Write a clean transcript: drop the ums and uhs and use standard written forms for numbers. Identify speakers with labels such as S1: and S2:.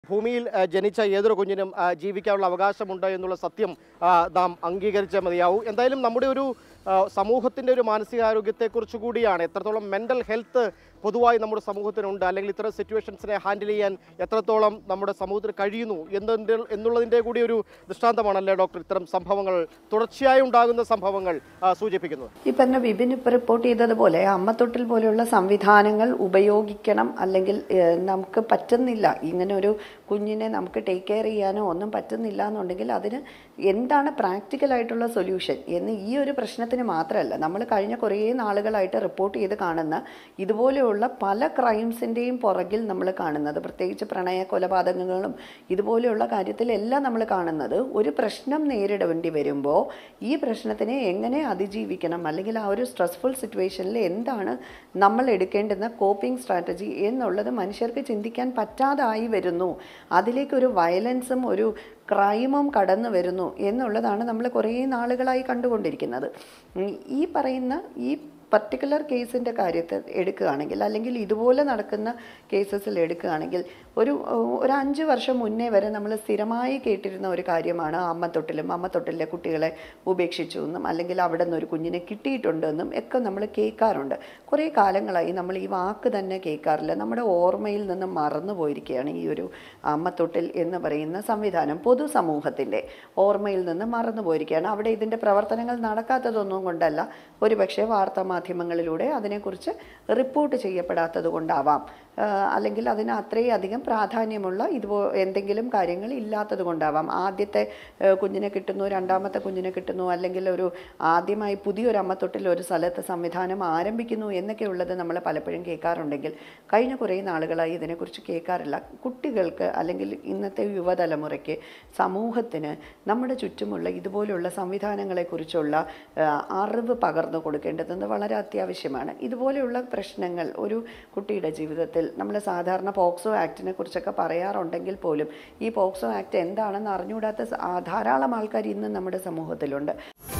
S1: ഭൂമിയിൽ ജനിച്ച ഏതൊരു കുഞ്ഞിനും ജീവിക്കാനുള്ള അവകാശമുണ്ട് എന്നുള്ള സത്യം നാം അംഗീകരിച്ചേ മതിയാവൂ. എന്തായാലും നമ്മുടെ ഒരു സമൂഹത്തിൻ്റെ ഒരു മാനസികാരോഗ്യത്തെക്കുറിച്ച് കൂടിയാണ് എത്രത്തോളം മെൻ്റൽ ഹെൽത്ത് പൊതുവായി നമ്മുടെ സമൂഹത്തിനുണ്ട്, അല്ലെങ്കിൽ ഇത്തരം സിറ്റുവേഷൻസിനെ ഹാൻഡിൽ ചെയ്യാൻ എത്രത്തോളം നമ്മുടെ സമൂഹത്തിന് കഴിയുന്നു എന്നുള്ളതിൻ്റെ കൂടി ഒരു ദൃഷ്ടാന്തമാണല്ലേ ഡോക്ടർ ഇത്തരം സംഭവങ്ങൾ, തുടർച്ചയായി ഉണ്ടാകുന്ന സംഭവങ്ങൾ സൂചിപ്പിക്കുന്നത്.
S2: ഈ പറഞ്ഞ വിപിൻ ഇപ്പോൾ റിപ്പോർട്ട് ചെയ്തതുപോലെ അമ്മത്തൊട്ടിൽ പോലെയുള്ള സംവിധാനങ്ങൾ ഉപയോഗിക്കണം, അല്ലെങ്കിൽ നമുക്ക് പറ്റുന്നില്ല, ഇങ്ങനെ ഒരു കുഞ്ഞിനെ നമുക്ക് ടേക്ക് കെയർ ചെയ്യാനോ ഒന്നും പറ്റുന്നില്ല എന്നുണ്ടെങ്കിൽ അതിന് എന്താണ് പ്രാക്ടിക്കലായിട്ടുള്ള സൊല്യൂഷൻ എന്ന് ഈ ഒരു പ്രശ്നത്തിന് മാത്രമല്ല, നമ്മൾ കഴിഞ്ഞ കുറേ നാളുകളായിട്ട് റിപ്പോർട്ട് ചെയ്ത് കാണുന്ന ഇതുപോലെയുള്ള പല ക്രൈംസിൻ്റെയും പുറകിൽ നമ്മൾ കാണുന്നത്, പ്രത്യേകിച്ച് പ്രണയ കൊലപാതകങ്ങളും ഇതുപോലെയുള്ള കാര്യത്തിലെല്ലാം നമ്മൾ കാണുന്നത് ഒരു പ്രശ്നം നേരിടേണ്ടി വരുമ്പോൾ ഈ പ്രശ്നത്തിനെ എങ്ങനെ അതിജീവിക്കണം, അല്ലെങ്കിൽ ആ ഒരു സ്ട്രെസ്ഫുൾ സിറ്റുവേഷനിൽ എന്താണ് നമ്മൾ എടുക്കേണ്ടുന്ന കോപ്പിംഗ് സ്ട്രാറ്റജി എന്നുള്ളത് മനുഷ്യർക്ക് ചിന്തിക്കാൻ പറ്റാതായി വരുന്നു. അതിലേക്കൊരു വയലൻസും ഒരു ക്രൈമും കടന്നു വരുന്നു എന്നുള്ളതാണ് നമ്മൾ കുറേ നാളുകളായി കണ്ടുകൊണ്ടിരിക്കുന്നത്. ഈ പറയുന്ന ഈ പർട്ടിക്കുലർ കേസിൻ്റെ കാര്യത്തിൽ എടുക്കുകയാണെങ്കിൽ, അല്ലെങ്കിൽ ഇതുപോലെ നടക്കുന്ന കേസസിൽ എടുക്കുകയാണെങ്കിൽ, ഒരു 5 വർഷം മുന്നേ വരെ നമ്മൾ സ്ഥിരമായി കേട്ടിരുന്ന ഒരു കാര്യമാണ് അമ്മത്തൊട്ടിലെ കുട്ടികളെ ഉപേക്ഷിച്ചു എന്നും, അല്ലെങ്കിൽ അവിടെ നിന്ന് ഒരു കുഞ്ഞിനെ കിട്ടിയിട്ടുണ്ടെന്നും ഒക്കെ നമ്മൾ കേൾക്കാറുണ്ട്. കുറേ കാലങ്ങളായി നമ്മൾ ഈ വാക്ക് തന്നെ കേൾക്കാറില്ല. നമ്മുടെ ഓർമ്മയിൽ നിന്ന് മറന്നു പോയിരിക്കുകയാണ് ഈ ഒരു അമ്മത്തൊട്ടിൽ എന്ന് പറയുന്ന സംവിധാനം. പൊതുസമൂഹത്തിൻ്റെ ഓർമ്മയിൽ നിന്ന് മറന്നു പോയിരിക്കുകയാണ്. അവിടെ ഇതിൻ്റെ പ്രവർത്തനങ്ങൾ നടക്കാത്തതൊന്നും കൊണ്ടല്ല, ഒരുപക്ഷെ വാർത്താമാധ്യമങ്ങളിലൂടെ അതിനെക്കുറിച്ച് റിപ്പോർട്ട് ചെയ്യപ്പെടാത്തത് കൊണ്ടാവാം, അല്ലെങ്കിൽ അതിന് അത്രയധികം പ്രാധാന്യമുള്ള എന്തെങ്കിലും കാര്യങ്ങൾ ഇല്ലാത്തത് കൊണ്ടാവാം. ആദ്യത്തെ കുഞ്ഞിനെ കിട്ടുന്നു, രണ്ടാമത്തെ കുഞ്ഞിനെ കിട്ടുന്നു, അല്ലെങ്കിൽ ഒരു ആദ്യമായി പുതിയൊരു അമ്മത്തൊട്ടിൽ ഒരു സ്ഥലത്ത് സംവിധാനം ആരംഭിക്കുന്നു എന്നൊക്കെയുള്ളത് നമ്മൾ പലപ്പോഴും കേൾക്കാറുണ്ടെങ്കിൽ കഴിഞ്ഞ കുറേ നാളുകളായി ഇതിനെക്കുറിച്ച് കേൾക്കാറില്ല. കുട്ടികൾക്ക് അല്ലെങ്കിൽ ഇന്നത്തെ യുവതലമുറയ്ക്ക്, സമൂഹത്തിന് നമ്മുടെ ചുറ്റുമുള്ള ഇതുപോലെയുള്ള സംവിധാനങ്ങളെക്കുറിച്ചുള്ള അറിവ് പകർന്നു കൊടുക്കേണ്ടതെന്ന് വളരെ അത്യാവശ്യമാണ്. ഇതുപോലെയുള്ള പ്രശ്നങ്ങൾ ഒരു കുട്ടിയുടെ ജീവിതത്തിൽ നമ്മൾ സാധാരണ പോക്സോ ആക്ടിനെ കുറിച്ചൊക്കെ പറയാറുണ്ടെങ്കിൽ പോലും ഈ പോക്സോ ആക്ട് എന്താണെന്ന് അറിഞ്ഞുകൂടാത്ത ധാരാളം ആൾക്കാർ ഇന്ന് നമ്മുടെ സമൂഹത്തിലുണ്ട്.